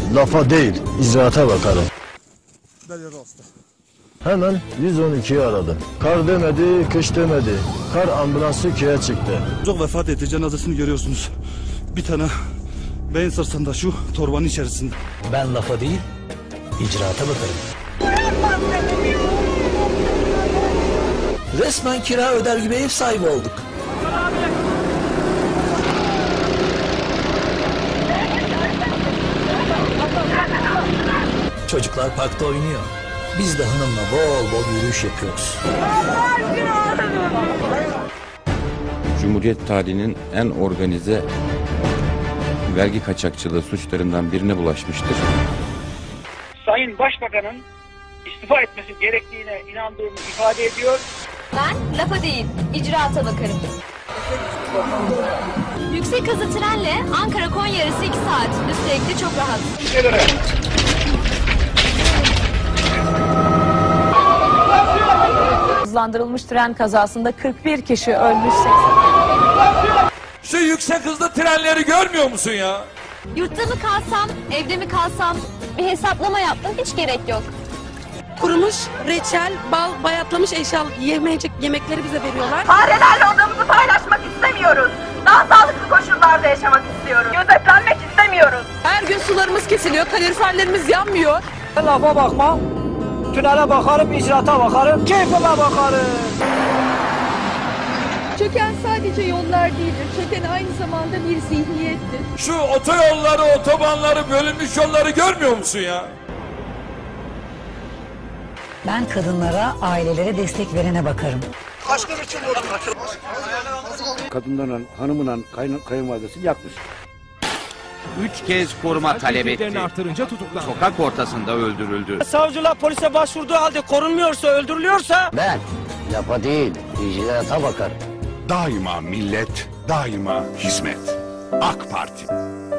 lafa değil, icraata bakarım. Hemen 112'yi aradım. Kar demedi, kış demedi. Kar ambulansı köye çıktı. Çok vefat etti, cenazesini görüyorsunuz. Bir tane beyin sırtında şu torbanın içerisinde. Ben lafa değil, icraata bakarım. Resmen kira öder gibi ev sahibi olduk. Çocuklar parkta oynuyor. Biz de hanımla bol bol yürüyüş yapıyoruz. Cumhuriyet tarihinin en organize vergi kaçakçılığı suçlarından birine bulaşmıştır. Sayın Başbakan'ın istifa etmesi gerektiğine inandığımı ifade ediyor. Ben lafa değil, icraata bakarım. Yüksek hızlı trenle Ankara-Konya arası 2 saat. Üstelik de çok rahat. Hızlandırılmış tren kazasında 41 kişi ölmüş. Şu yüksek hızlı trenleri görmüyor musun ya? Yurtta mı kalsam, evde mi kalsam bir hesaplama yaptım, hiç gerek yok. Kurumuş reçel, bal, bayatlamış eşyal yemekleri bize veriyorlar. Farelerle odamızı paylaşmak istemiyoruz. Daha sağlıklı koşullarda yaşamak istiyoruz. Gözetlenmek istemiyoruz. Her gün sularımız kesiliyor, kaloriferlerimiz yanmıyor. Lafa bakmam, tünele bakarım, icraata bakarım, keyfime bakarım. Çöken sadece yollar değildir. Çöken aynı zamanda bir zihniyettir. Şu otoyolları, otobanları, bölünmüş yolları görmüyor musun ya? Ben kadınlara, ailelere destek verene bakarım. Kadınların, hanımının kayınvalidesi yakmış. 3 kez koruma talep etti. Sokak ortasında öldürüldü. Savcılar polise başvurduğu halde korunmuyorsa, öldürülüyorsa... Ben lafa değil, icraata bakarım. Daima millet, daima hizmet. AK Parti.